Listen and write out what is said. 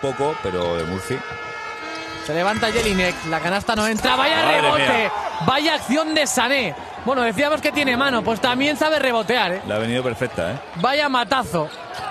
poco, pero de Murphy. Se levanta Jelinek, la canasta no entra, vaya Madre rebote, mía. vaya acción de Sané. Bueno, decíamos que tiene mano, pues también sabe rebotear, ¿eh? Le ha venido perfecta, ¿eh? Vaya matazo.